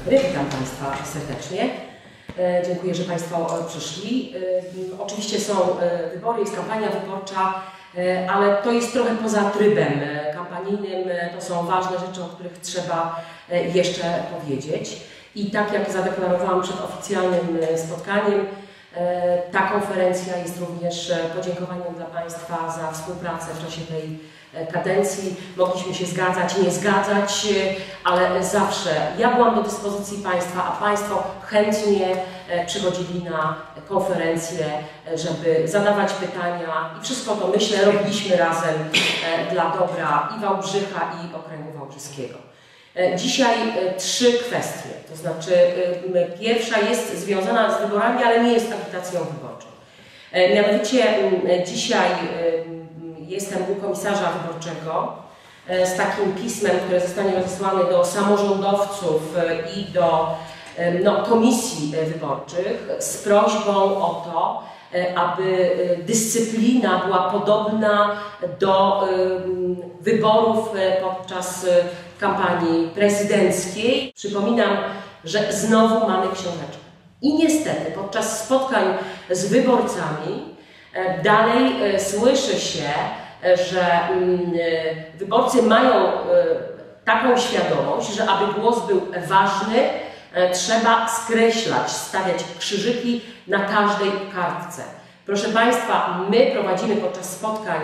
Witam Państwa serdecznie. Dziękuję, że Państwo przyszli. Oczywiście są wybory, jest kampania wyborcza, ale to jest trochę poza trybem kampanijnym. To są ważne rzeczy, o których trzeba jeszcze powiedzieć. I tak jak zadeklarowałam przed oficjalnym spotkaniem, ta konferencja jest również podziękowaniem dla Państwa za współpracę w czasie tej kadencji. Mogliśmy się zgadzać, nie zgadzać, ale zawsze ja byłam do dyspozycji Państwa, a Państwo chętnie przychodzili na konferencje, żeby zadawać pytania i wszystko to, myślę, robiliśmy razem dla dobra i Wałbrzycha, i okręgu wałbrzyskiego. Dzisiaj trzy kwestie, to znaczy pierwsza jest związana z wyborami, ale nie jest agitacją wyborczą. Mianowicie dzisiaj jestem u komisarza wyborczego z takim pismem, które zostanie rozesłane do samorządowców i do komisji wyborczych z prośbą o to, aby dyscyplina była podobna do wyborów podczas kampanii prezydenckiej. Przypominam, że znowu mamy książeczkę. I niestety podczas spotkań z wyborcami dalej słyszy się, że wyborcy mają taką świadomość, że aby głos był ważny, trzeba skreślać, stawiać krzyżyki na każdej kartce. Proszę Państwa, my prowadzimy podczas spotkań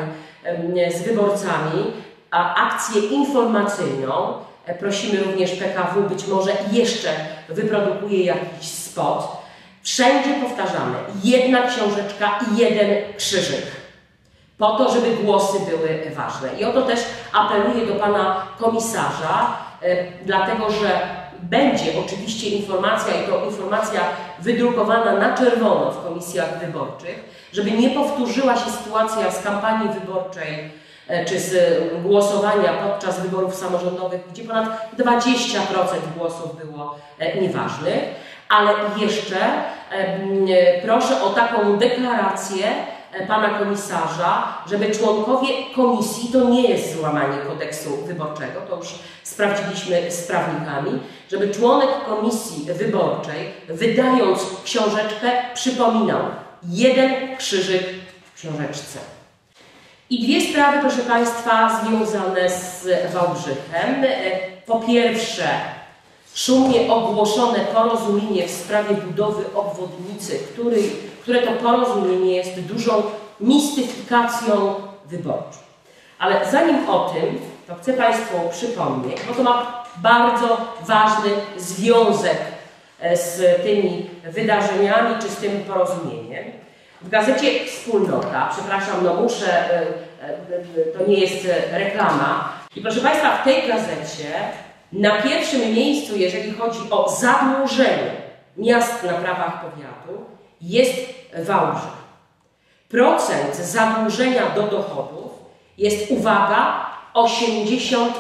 z wyborcami akcję informacyjną. Prosimy również PKW, być może jeszcze wyprodukuje jakiś spot. Wszędzie powtarzamy, jedna książeczka i jeden krzyżyk, po to, żeby głosy były ważne. I o to też apeluję do Pana Komisarza, dlatego że będzie oczywiście informacja, i to informacja wydrukowana na czerwono w komisjach wyborczych, żeby nie powtórzyła się sytuacja z kampanii wyborczej czy z głosowania podczas wyborów samorządowych, gdzie ponad 20% głosów było nieważnych. Ale jeszcze proszę o taką deklarację Pana Komisarza, żeby członkowie komisji, to nie jest złamanie kodeksu wyborczego, to już sprawdziliśmy z prawnikami, żeby członek komisji wyborczej, wydając książeczkę, przypominał jeden krzyżyk w książeczce. I dwie sprawy, proszę Państwa, związane z Wałbrzychem. Po pierwsze, szumnie ogłoszone porozumienie w sprawie budowy obwodnicy, które to porozumienie jest dużą mistyfikacją wyborczą. Ale zanim o tym, to chcę Państwu przypomnieć, bo to ma bardzo ważny związek z tymi wydarzeniami czy z tym porozumieniem. W gazecie Wspólnota, przepraszam, to nie jest reklama. I proszę Państwa, w tej gazecie na pierwszym miejscu, jeżeli chodzi o zadłużenie miast na prawach powiatu, jest Wałbrzych. Procent zadłużenia do dochodów jest, uwaga, 89%.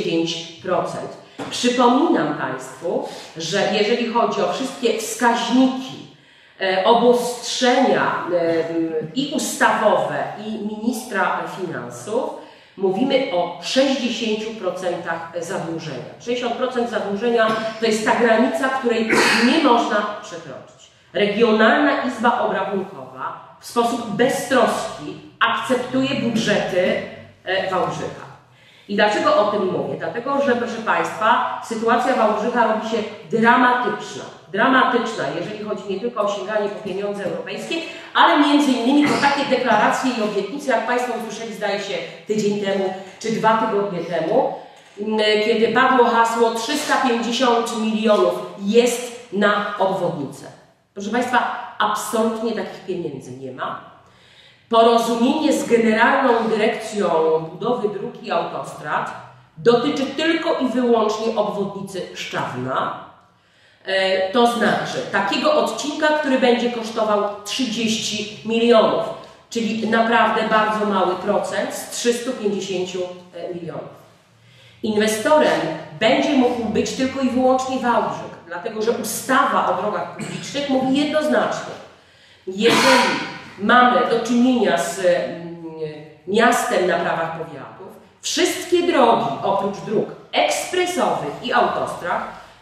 Przypominam Państwu, że jeżeli chodzi o wszystkie wskaźniki, obostrzenia i ustawowe, i ministra finansów, mówimy o 60% zadłużenia. 60% zadłużenia to jest ta granica, której nie można przekroczyć. Regionalna Izba Obrachunkowa w sposób beztroski akceptuje budżety Wałbrzycha. I dlaczego o tym mówię? Dlatego, że proszę Państwa, sytuacja Wałbrzycha robi się dramatyczna. Dramatyczna, jeżeli chodzi nie tylko o sięganie po pieniądze europejskie, ale między innymi po takie deklaracje i obietnice, jak Państwo usłyszeli, zdaje się, tydzień temu czy 2 tygodnie temu, kiedy padło hasło 350 milionów jest na obwodnicę. Proszę Państwa, absolutnie takich pieniędzy nie ma. Porozumienie z Generalną Dyrekcją Budowy Dróg i Autostrad dotyczy tylko i wyłącznie obwodnicy Szczawna. To znaczy takiego odcinka, który będzie kosztował 30 milionów, czyli naprawdę bardzo mały procent z 350 milionów. Inwestorem będzie mógł być tylko i wyłącznie Wałbrzych, dlatego że ustawa o drogach publicznych mówi jednoznacznie, jeżeli mamy do czynienia z miastem na prawach powiatów, wszystkie drogi oprócz dróg ekspresowych i autostrad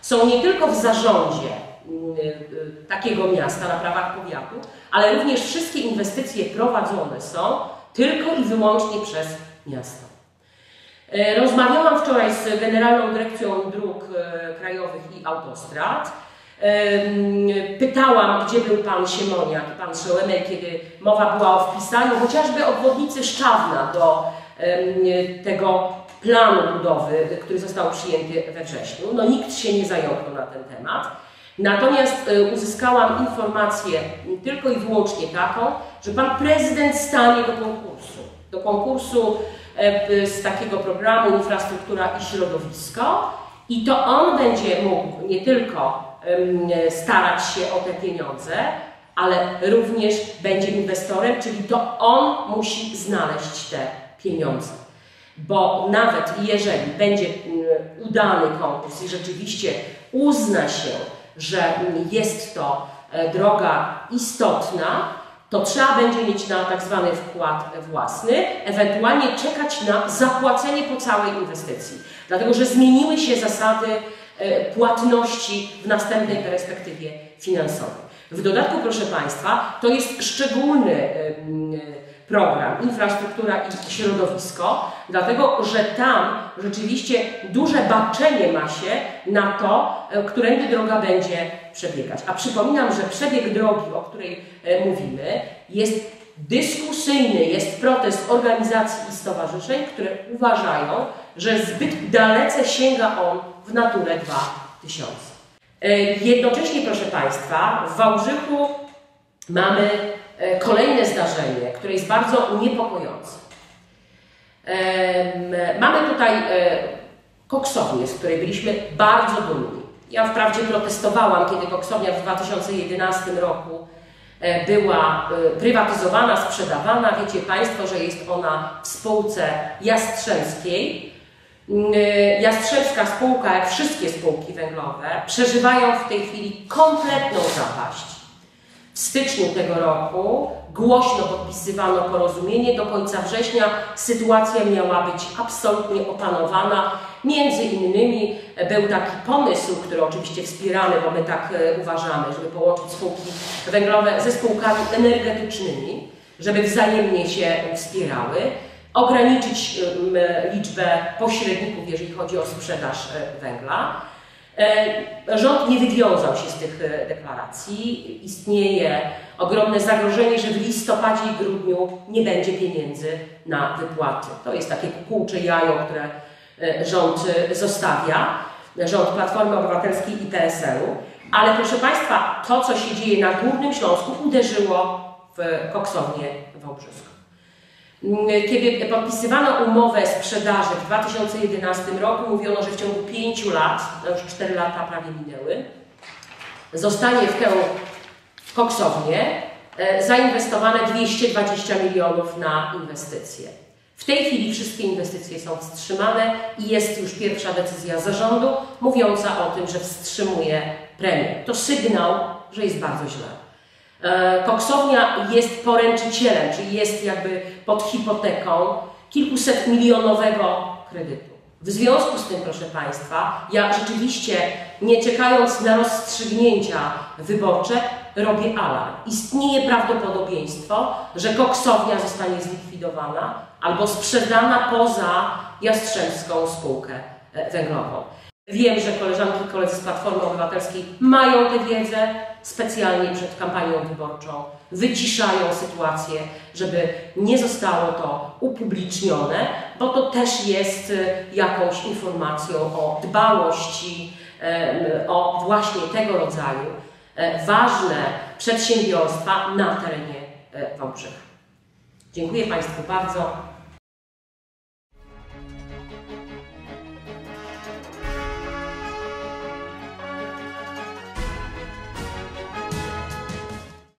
są nie tylko w zarządzie takiego miasta na prawach powiatu, ale również wszystkie inwestycje prowadzone są tylko i wyłącznie przez miasto. Rozmawiałam wczoraj z Generalną Dyrekcją Dróg Krajowych i Autostrad. Pytałam, gdzie był pan Siemoniak i pan Szołemek, kiedy mowa była o wpisaniu chociażby obwodnicy Szczawna do tego planu budowy, który został przyjęty we wrześniu. No nikt się nie zająknął na ten temat. Natomiast uzyskałam informację tylko i wyłącznie taką, że pan prezydent stanie do konkursu z takiego programu Infrastruktura i Środowisko i to on będzie mógł nie tylko starać się o te pieniądze, ale również będzie inwestorem, czyli to on musi znaleźć te pieniądze. Bo nawet jeżeli będzie udany konkurs i rzeczywiście uzna się, że jest to droga istotna, to trzeba będzie mieć na tak zwany wkład własny, ewentualnie czekać na zapłacenie po całej inwestycji. Dlatego, że zmieniły się zasady płatności w następnej perspektywie finansowej. W dodatku, proszę Państwa, to jest szczególny program Infrastruktura i Środowisko, dlatego że tam rzeczywiście duże baczenie ma się na to, którędy droga będzie przebiegać. A przypominam, że przebieg drogi, o której mówimy, jest dyskusyjny, jest protest organizacji i stowarzyszeń, które uważają, że zbyt dalece sięga on w naturę 2000. Jednocześnie, proszę Państwa, w Wałbrzychu mamy kolejne zdarzenie, które jest bardzo niepokojące. Mamy tutaj koksownię, z której byliśmy bardzo dumni. Ja wprawdzie protestowałam, kiedy koksownia w 2011 roku była prywatyzowana, sprzedawana. Wiecie Państwo, że jest ona w spółce Jastrzębskiej. Jastrzębska spółka, jak wszystkie spółki węglowe, przeżywają w tej chwili kompletną zapaść. W styczniu tego roku głośno podpisywano porozumienie. Do końca września sytuacja miała być absolutnie opanowana. Między innymi był taki pomysł, który oczywiście wspieramy, bo my tak uważamy, żeby połączyć spółki węglowe ze spółkami energetycznymi, żeby wzajemnie się wspierały, ograniczyć liczbę pośredników, jeżeli chodzi o sprzedaż węgla. Rząd nie wywiązał się z tych deklaracji. Istnieje ogromne zagrożenie, że w listopadzie i grudniu nie będzie pieniędzy na wypłaty. To jest takie kukułcze jajo, które rząd zostawia, rząd Platformy Obywatelskiej i PSL-u. Ale proszę Państwa, to, co się dzieje na Górnym Śląsku, uderzyło w koksownię wałbrzyską. Kiedy podpisywano umowę sprzedaży w 2011 roku, mówiono, że w ciągu 5 lat, to już 4 lata prawie minęły, zostanie w tę koksownię zainwestowane 220 milionów na inwestycje. W tej chwili wszystkie inwestycje są wstrzymane i jest już pierwsza decyzja zarządu mówiąca o tym, że wstrzymuje premię. To sygnał, że jest bardzo źle. Koksownia jest poręczycielem, czyli jest jakby pod hipoteką kilkusetmilionowego kredytu. W związku z tym, proszę Państwa, ja rzeczywiście, nie czekając na rozstrzygnięcia wyborcze, robię alarm. Istnieje prawdopodobieństwo, że koksownia zostanie zlikwidowana albo sprzedana poza Jastrzębską spółkę węglową. Wiem, że koleżanki i koledzy z Platformy Obywatelskiej mają tę wiedzę, specjalnie przed kampanią wyborczą wyciszają sytuację, żeby nie zostało to upublicznione, bo to też jest jakąś informacją o dbałości o właśnie tego rodzaju ważne przedsiębiorstwa na terenie Wałbrzycha. Dziękuję Państwu bardzo.